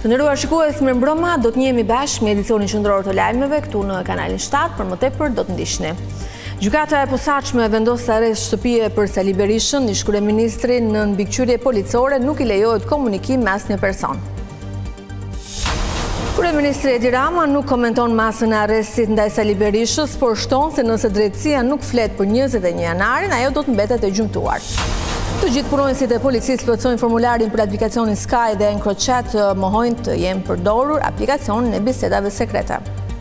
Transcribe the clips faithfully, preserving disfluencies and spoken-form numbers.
Të nderuar shikues, mirëmbrëma, do të njihemi bashkë me edicionin qendror të lajmeve këtu në kanalin shtat, për më tepër do të ndiqni. Gjykata e posaçme vendos arrest shtëpie për Sali Berishën, ish kryeministri në mbikëqyrje policore nuk i lejohet komunikim me asnjë person. Kryeministri Edi Rama nuk komenton masën e arrestit ndaj Sali Berishës, por shton se nëse drejtësia nuk flet për njëzet e një janarin, ajo do të mbetet e gjymtuar. Të gjithë punonësit e policisë plotësojnë formularin për aplikacionin Sky dhe EncroChat mohojnë të jenë përdorur aplikacionin e bisedave sekrete.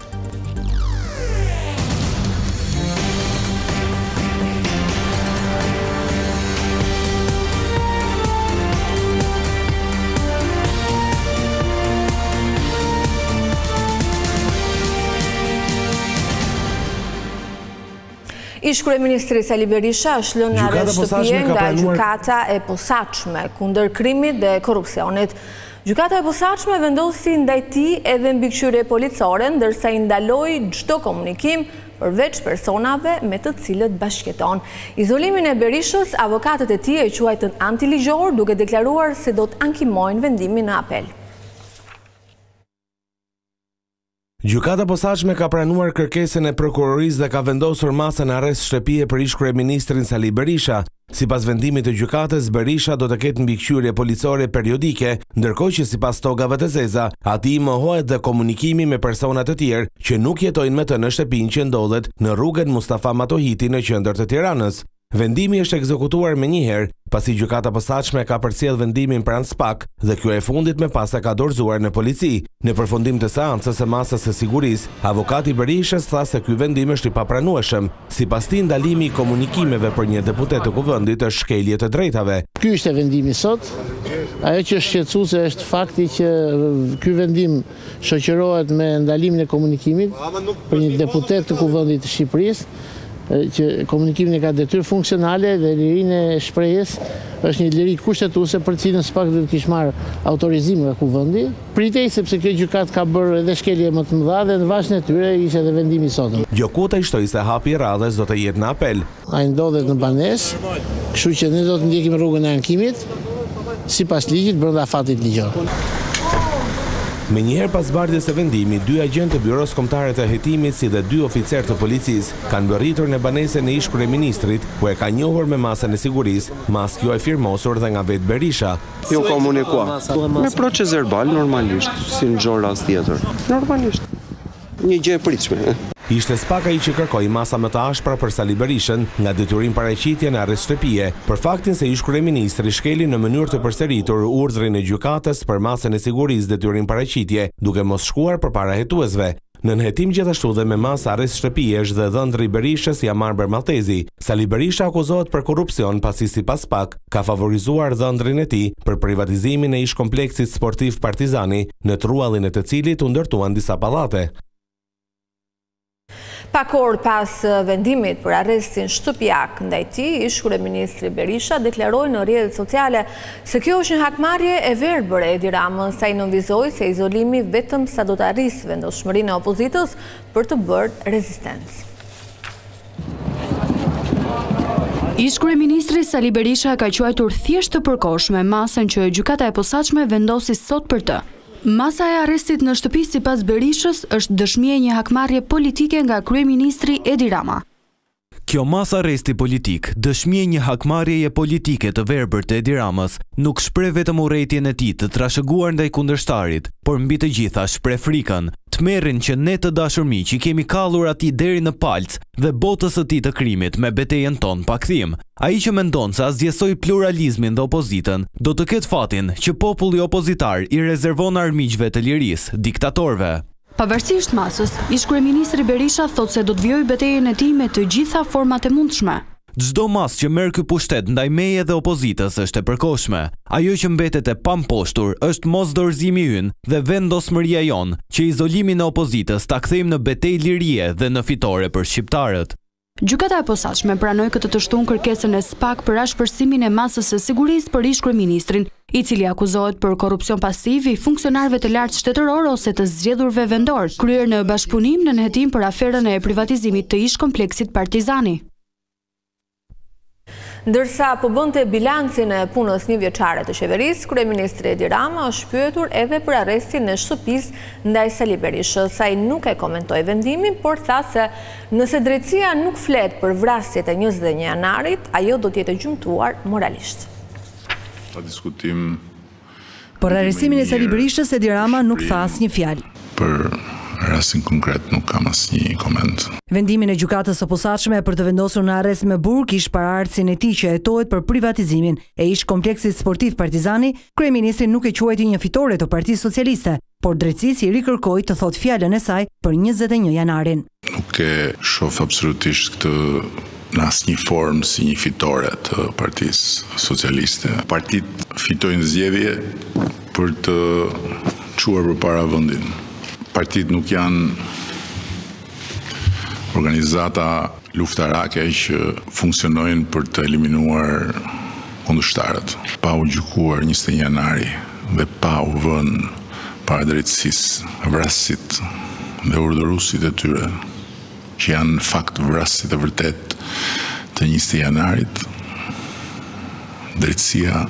Ish kryeministri Sali Berisha është lënë në arrest shtëpie nga gjykata e posaçme kundër krimit dhe korrupsionit. Gjykata e posaçme vendosi ndaj tij edhe mbikëqyrje policore, ndërsa i ndaloi çdo komunikim përveç personave me të cilët bashkëjeton. Izolimin e Berishës, avokatët e tij e quajtën antiligjor, duke deklaruar se do të ankimojnë vendimin në apel. Gjykata posaçme ka pranuar kërkesën e prokurorisë dhe ka vendosur masën arrest shtëpie për ish kryeministrin Sali Berisha. Sipas vendimit të gjykatës, Berisha do të ketë mbikëqyrje policore periodike, ndërkohë që sipas togave të zeza, atij mohohet dhe komunikimi me persona të tjerë që nuk jetojnë me të në shtëpinë që ndodhet në rrugën Mustafa Matohiti në qendër të Tiranës. Vendimi është ekzekutuar me njëherë, pasi gjykata posaçme ka përcjell vendimin pranë S P A K dhe kjo e fundit me pas e ka dorëzuar në polici. Në përfundim të seancës së masës së sigurisë, avokati Berishës tha se ky vendim është i papranueshëm, sipas tij ndalimi i komunikimeve për një deputet të kuvendit është shkelje të drejtave. Ky është vendimi sot. Ajo që është shqetësuese është fakti që ky vendim shoqërohet me ndalimin e komunikimit për një deputet të kuvendit të Shqipërisë, që komunikimin e ka detyrë funksionale dhe lirinë e shprehjes është një liri kushtetuese për cilën S P A K do të kishte marrë autorizim nga kuvendi. Pritej sepse kjo gjykat ka bërë edhe shkelje më të mëdha dhe në vazhdim të tyre ishte edhe vendimi i sotëm. Gjokuta i shtoi se hapi i radhës do të jetë në apel. Ai ndodhet në banesë, kështu që ne do të ndjekim rrugën e ankimit sipas ligjit brenda fatit ligjor. Me njëherë pas bardhjes së vendimit, dy agjentë të Byros Kombëtare të Hetimit si dhe dy oficerë të policisë kanë mbërritur në banesën e ish kryeministrit, ku e ka njohur me masën e sigurisë, mas kjo e firmosur dhe nga vetë Berisha. Ju komunikua me proces verbal normalisht, si në çdo rast tjetër. Normalisht. Një gjë e pritshme. Ishte S P A K ai që kërkoi masa më të ashpra për Sali Berishën nga detyrim paraqitje në arrest shtëpie, për faktin se ish kryeministri shkeli në mënyrë të përsëritur urdhrin e gjykatës për masën e sigurisë detyrim paraqitje, duke mos shkuar përpara hetuesve. Në hetim gjithashtu dhe me masë arrest shtëpie është dhe dhëndri Berishës Jamar Bermaltezi. Sali Berisha akuzohet për korrupsion pasi sipas S P A K ka favorizuar dhëndrin e tij për privatizimin e ish kompleksit sportiv Partizani, në truallin e të cilit u ndërtuan disa pallate. Pak orë pas vendimit për arrestin shtëpiak ndaj tij, ish kryeministri Berisha deklaroi në rrjetet sociale se kjo është një hakmarrje e verbër e Edi Ramës, sa i nënvizoi se izolimi vetëm sa do të arrisë vendosmërinë e opozitës për të bërë rezistencë. Ish kryeministri Sali Berisha ka quajtur thjesht të përkohshme masën që gjykata e posaçme vendosi sot për të. Masa e arrestit në shtëpi sipas Berishës është dëshmi e një hakmarrje politike nga kryeministri Edi Rama. Kjo mas arresti politik, dëshmi e një hakmarrjeje politike të verbër të Edi Ramës, nuk shpreh vetëm urrëtitjen e tij të trashëguar ndaj kundërshtarit, por mbi të gjitha shpreh frikën, tmerrin që ne të dashur miq i kemi kallur atij deri në palc dhe botës së tij të krimit me betejën tonë pa kthim. Ai që mendon se asgjësoi pluralizmin dhe opozitën, do të ketë fatin që populli opozitar i rezervon armiqve të lirisë, diktatorëve. Pavarësisht masës, ish kryeministri Berisha thotë se do të vijojë betejën e tij me të gjitha format e mundshme. Çdo mas që merr ky pushtet ndaj meje dhe opozitës është e përkohshme. Ajo që mbetet e pamposhtur është mosdorëzimi ynë dhe vendosmëria jon që izolimin e opozitës ta kthejmë në betejë lirie dhe në fitore për shqiptarët. Gjykata e posaçme pranoi këtë të shtunë kërkesën e S P A K për ashpërsimin e masës së sigurisë për ish kryeministrin, i cili akuzohet për korrupsion pasiv i funksionarëve të lartë shtetëror ose të zgjedhurve vendor, kryer në bashkëpunim në nënhetim për aferën e privatizimit të ish kompleksit Partizani. Ndërsa po bënte bilancin e punës një vjeçare të qeverisë, kryeministri Edi Rama është pyetur edhe për arrestin e shtëpisë ndaj Sali Berishës. Ai nuk e komentoi vendimin, por tha se nëse drejtësia nuk flet për vrasjet e njëzet e një janarit, ajo do të jetë gjymtuar moralisht. Pa diskutim. Për arrestimin e Sali Berishës, Edi Rama nuk tha asnjë fjalë. Për rastin konkret nuk kam asnjë koment. Vendimin e gjykatës së posaçme për të vendosur në arrest me burg ish paraardhësin e tij që hetohet për privatizimin e ish kompleksit sportiv Partizani, kryeministri nuk e quajti një fitore të Partisë Socialiste, por drejtësisë i rikërkoi të thotë fjalën e saj për njëzet e një janarin. Nuk e shoh absolutisht këtë në asnjë formë si një fitore të Partisë Socialiste. Partitë fitojnë zgjedhje për të çuar përpara vendin. Partitë nuk janë organizata luftarake që funksionojnë për të eliminuar kundërshtarët. Pa u gjykuar njëzet e një janari dhe pa u vënë para drejtësisë vrasësit dhe urdhëruesit e tyre, që janë në fakt vrasësit e vërtet të njëzet e janarit, drejtësia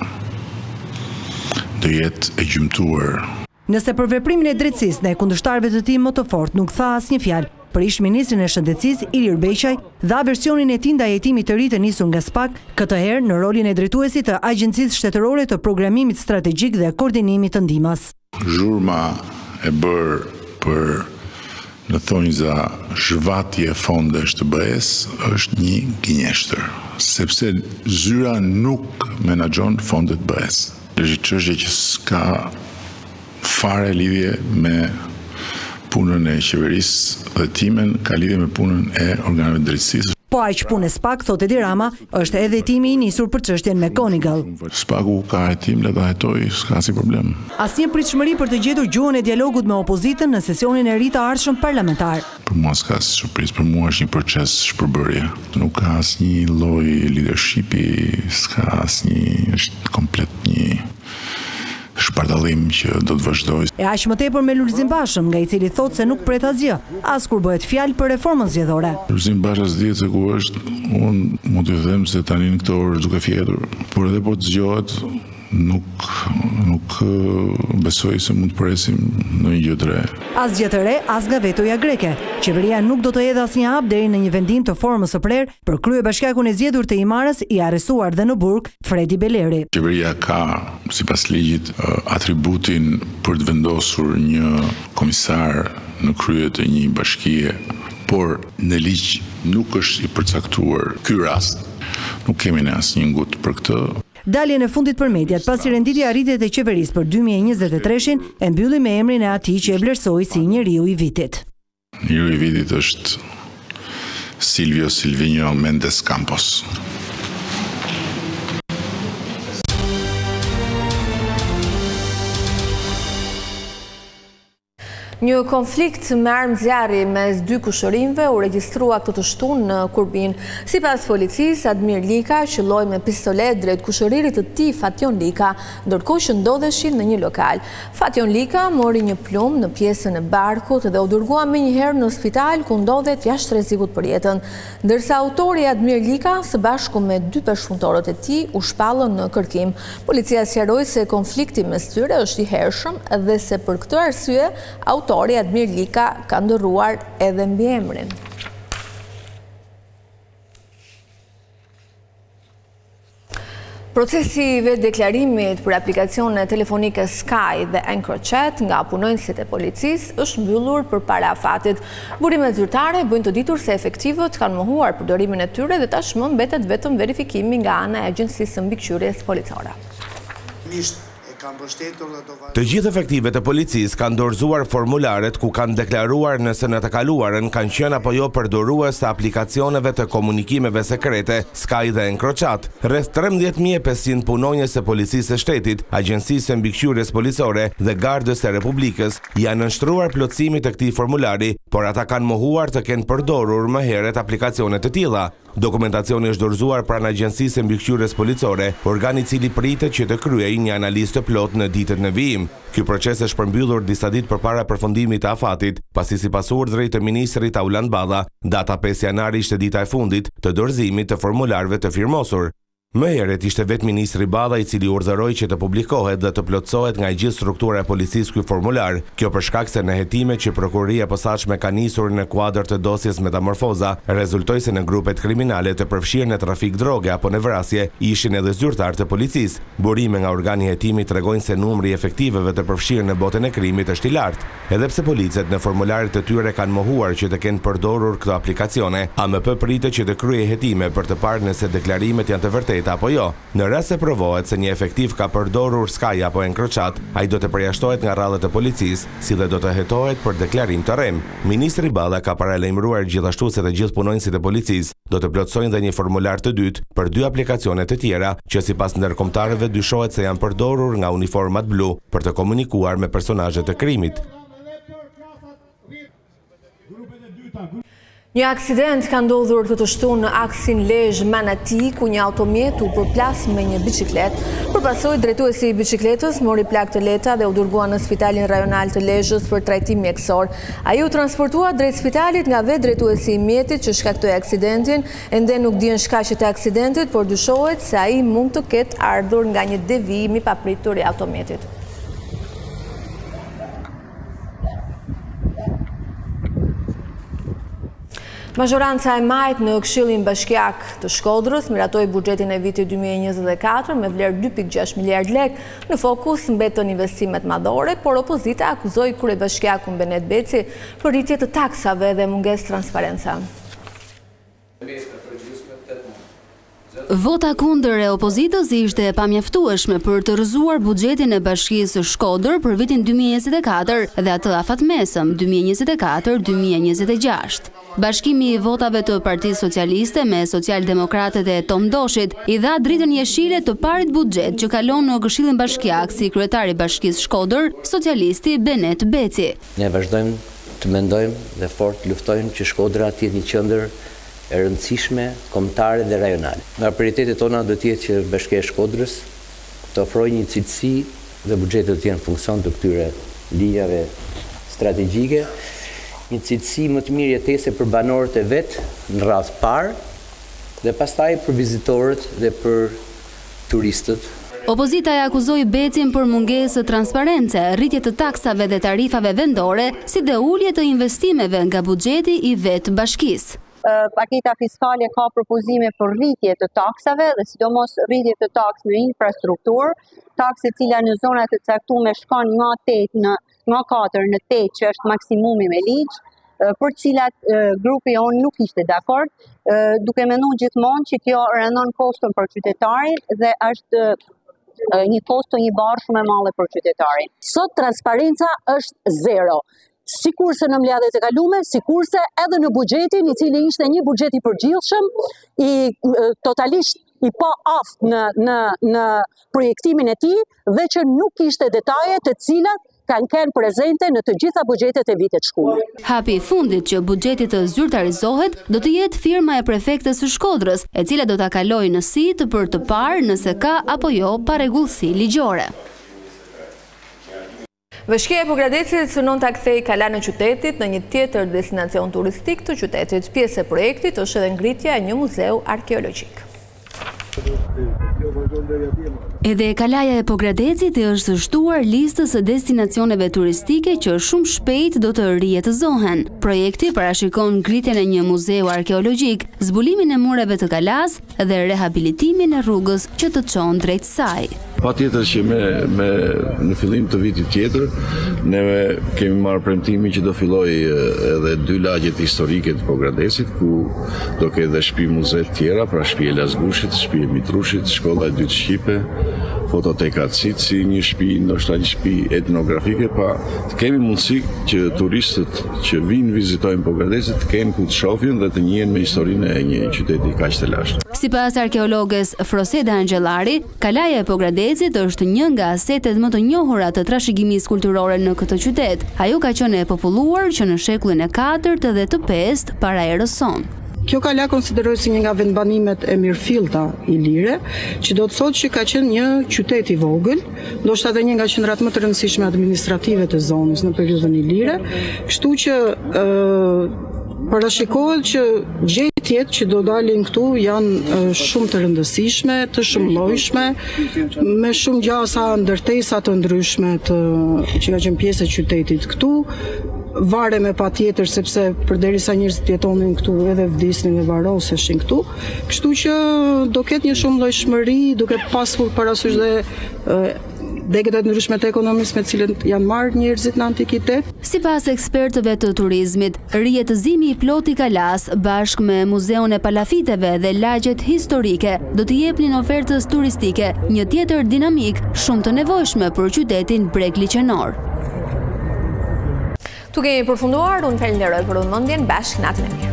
do jetë e gjymtuar. Nëse për veprimin e drejtësisë ndaj kundërshtarëve të tij më të fortë nuk tha asnjë fjalë, për ish ministrin e Shëndetësisë Ilir Beqaj dha versionin e tij ndaj hetimit të ri të nisur nga SPAK, këtë herë në rolin e drejtuesit të Agjencisë Shtetërore të Programimit Strategjik dhe Koordinimit të Ndihmës. Zhurma e bërë për në thonjza zhvatje fondesh të B E-s është një gënjeshtër, sepse zyra nuk menaxhon fondet B E-s. Është çështje që s'ka fare lidhje me punën e qeverisë dhe timen, ka lidhje me punën e organeve të drejtësisë. Po aq punë SPAK, thotë Edi Rama, është edhe hetimi i nisur për çështjen me Konigal. SPAK-u ka hetim, le ta hetoj, s'ka si problem. Asnjë pritshmëri për të gjetur gjuhën e dialogut me opozitën në sesionin e ri të ardhshëm parlamentar. Për mua s'ka si surprizë, për mua është një proces shpërbërje. Nuk ka asnjë lloj leadershipi, s'ka asnjë, është komplet një shpartallim që do të vazhdojë. E aq më tepër me Lulzim Bashën, nga i cili thotë se nuk pret asgjë, as kur bëhet fjalë për reformën zgjedhore. Lulzim Basha s'dihet se ku është, unë mund të them se tani në këtë orë është duke fjetur, por edhe po të zgjohet, nuk nuk besoj se mund të presim në një gjë të re. As gjë të re, as nga vetoja greke. Qeveria nuk do të hedhë asnjë hap deri në një vendim të formës së prerë për kryebashkiakun e zgjedhur të Imarës, i arrestuar dhe në burg, Fredi Beleri. Qeveria ka, sipas ligjit, atributin për të vendosur një komisar në krye të një bashkie, por në ligj nuk është i përcaktuar ky rast. Nuk kemi ne asnjë ngut për këtë. Daljen e fundit për mediat, pasi renditja rritet e qeverisë për dy mijë e njëzet e treshin, e mbylli me emrin e atij që e vlerësoi si njeriu i vitit. Njeriu i vitit është Silvio Silvinho Mendes Campos. Një konflikt me armë zjarri mes dy kushërinjve u regjistrua këtë të shtunë në Kurbin. Sipas policisë, Admir Lika qëlloi me pistolet drejt kushëririt të tij Fation Lika, ndërkohë që ndodheshin në një lokal. Fation Lika mori një plumë në pjesën e barkut dhe u dërgua menjëherë në spital ku ndodhet jashtë rrezikut për jetën, ndërsa autori Admir Lika së bashku me dy bashkëpunëtorët e tij u shpallën në kërkim. Policia sqaroi se konflikti mes tyre është i hershëm dhe se për këtë arsye autori Admir Lika ka ndërruar edhe mbiemrin. Procesi i vetë deklarimit për aplikacione telefonike Sky dhe EncroChat nga punonësit e policisë është mbyllur përpara afatit. Burimet zyrtare bëjnë të ditur se efektivët kanë mohuar përdorimin e tyre dhe tashmë mbetet vetëm verifikimi nga ana e Agjencisë së Mbikëqyrjes Policore. Të gjithë efektivet e policisë kanë dorëzuar formularet ku kanë deklaruar nëse në të kaluarën kanë qenë apo jo përdorues të aplikacioneve të komunikimeve sekrete Sky dhe EncroChat. Rreth trembëdhjetë mijë e pesëqind punonjës e policisë së shtetit, Agjencisë së Mbikëqyrjes Policore dhe Gardës së Republikës janë nënshtruar plotësimit të këtij formulari, por ata kanë mohuar të kenë përdorur më herët aplikacione të tilla. Dokumentacioni është dorëzuar pranë Agjencisë së Mbikëqyrjes Policore, organi i cili pritet që të kryejë një analizë të plot në ditët në vijim. Ky proces është përmbyllur disa ditë përpara përfundimit të afatit, pasi sipas urdhrit të ministrit Auland Balla, data pesë janari ishte dita e fundit të dorëzimit të formularëve të firmosur. Më herët ishte vetë ministri Balla i cili urdhëroi që të publikohet dhe të plotësohet nga gjithë struktura e policisë ky formular, kjo për shkak se në hetimet që prokuroria e posaçme ka nisur në kuadër të dosjes Metamorfoza, rezultoi se në grupet kriminale të përfshirë në trafik droge apo në vrasje ishin edhe zyrtarë të policisë. Burime nga organi i hetimit tregojnë se numri i efektiveve të përfshirë në botën e krimit është i lartë, edhe pse policët në formularet e tyre kanë mohuar që të kenë përdorur këto aplikacione. A M P pritet që të kryejë hetime për të parë nëse deklarimet janë të vërteta apo jo. Në rast se provohet se një efektiv ka përdorur skaj apo enkroçat, ai do të përjashtohet nga radhët e policisë, si dhe do të hetohet për deklarim të rrem. Ministri Balla ka paralajmëruar gjithashtu se të gjithë punonjësit e policisë do të plotësojnë dhe një formular të dytë për dy aplikacione të tjera, që sipas ndërkombëtarëve dyshohet se janë përdorur nga uniformat blu për të komunikuar me personazhet e krimit. Një aksident ka ndodhur këtë shtunë në aksin Lezhë-Manati, ku një automjet u përplas me një biçiklet. Përpasoi drejtuesi i biçikletës mori plak të lehta dhe u dërgua në Spitalin Rajonal të Lezhës për trajtim mjekësor. Ai u transportua drejt spitalit nga vetë drejtuesi i mjetit që shkaktoi aksidentin. Ende nuk dihen shkaqet e aksidentit, por dyshohet se ai mund të ketë ardhur nga një devijim i papritur i automjetit. Mazhoranca e majt në Këshillin Bashkiak të Shkodrës miratoi buxhetin e vitit dy mijë e njëzet e katër me vlerë dy pikë gjashtë miliard lekë. Në fokus mbetën investimet madhore, por opozita akuzoi kryebashkiakun Benet Beci për rritje të taksave dhe mungesë transparenca. Vota kundër e opozitës ishte e pamjaftueshme për të rrëzuar buxhetin e Bashkisë së Shkodër për vitin dy mijë e njëzet e katër dhe atë afatmesëm dy mijë e njëzet e katër dy mijë e njëzet e gjashtë. Bashkimi i votave të Partisë Socialiste me Socialdemokratët e Tom Doshit i dha dritën jeshile të parit buxhet që kalon në Këshillin Bashkiak si kryetari i Bashkisë Shkodër, socialisti Benet Beci. Ne vazhdojmë të mendojmë dhe fort luftojmë që Shkodra të jetë një qendër e rëndësishme, kombëtare dhe rajonale. Nga prioritetet tona do të jetë që Bashkia e Shkodrës të ofrojë një cilësi dhe buxhetet të jenë funksion të këtyre linjave strategjike, një cilësi më të mirë jetese për banorët e vet në radhë parë dhe pastaj për vizitorët dhe për turistët. Opozita e akuzoi Becin për mungesë transparence, rritje të taksave dhe tarifave vendore, si dhe ulje të investimeve nga buxheti i vetë bashkisë. Paketa fiskale ka propozime për rritje të taksave dhe sidomos rritje të taks në infrastrukturë, takse e cila në zonat të caktuara shkon nga tetë në nga katër në tetë që është maksimumi me ligj, për cilat grupi on nuk ishte dakord, duke menduar gjithmonë që kjo rënon koston për qytetarin dhe është një kosto një barë shumë e madhe për qytetarin. Sot transparenca është zero. Sikurse në mbledhjet e kaluara, sikurse edhe në buxhetin, i cili ishte një buxhet i përgjithshëm, i totalisht i pa aftë në në në projektimin e tij dhe që nuk kishte detaje të cilat kanë qenë prezente në të gjitha buxhetet e vitit shkuar. Hapi i fundit që buxheti të zyrtarizohet do të jetë firma e prefektes së Shkodrës, e cila do ta kalojë në sit për të parë nëse ka apo jo parregullsi ligjore. Bashkia e Pogradecit synon ta kthejë Kalan e qytetit në një tjetër destinacion turistik të qytetit. Pjesë e projektit është edhe ngritja e një muzeu arkeologjik. Edhe Kalaja e Pogradecit është shtuar listës së destinacioneve turistike që shumë shpejt do të rijetëzohen. Projekti parashikon ngritjen e një muzeu arkeologjik, zbulimin e mureve të Kalas dhe rehabilitimin e rrugës që të çon drejt saj. Patjetër që me, me në fillim të vitit tjetër, ne kemi marrë premtimin që do filloj edhe dy lagjet historike të Pogradecit, ku do ketë dhe shtëpi muze të tjera, pra shtëpi e Lazgushit, shtëpi e Mitrushit, shkolla e dytë shqipe, fototeka Cici, një shtëpi, ndoshta një shtëpi etnografike, pa të kemi mundësi që turistët që vinë vizitojnë Pogradecit të kenë ku të shohin dhe të njihen me historinë e një qyteti kaq të lashtë. Sipas arkeologes Froseda Angjellari, Kalaja e Pogradecit është një nga asetet më të njohura të trashëgimisë kulturore në këtë qytet. Ajo ka qenë e populluar që në shekullin e katërt dhe të pestë para erës sonë. Kjo kala konsiderohet si një nga vendbanimet e mirëfillta Ilire, që do të thotë që ka qenë një qytet i vogël, ndoshta edhe një nga qendrat më të rëndësishme administrative të zonës në periudhën Ilire, kështu që ë Parashikohet që gjetjet që do dalin këtu janë shumë të rëndësishme, të shumëllojshme, me shumë gjasa ndërtesa të ndryshme të, që ka qenë pjesë e qytetit këtu. Vare me pa tjetër, sepse përderisa njerëzit jetonin këtu edhe vdisnin dhe varroseshin këtu. Kështu që do ketë një shumëllojshmëri, duke pasur parasysh dhe degët e ndryshme të ekonomisë me cilët janë marrë njerëzit në antikitet. Sipas ekspertëve të turizmit, rijetëzimi i Ploti Kalas bashkë me Muzeun e Palafiteve dhe lagjet historike do t'i jepnin ofertës turistike një tjetër dinamik shumë të nevojshme për qytetin Bregli-Qenor. Tu kemi përfunduar, unë falenderoj për vëmendjen, bashkë natën e mirë.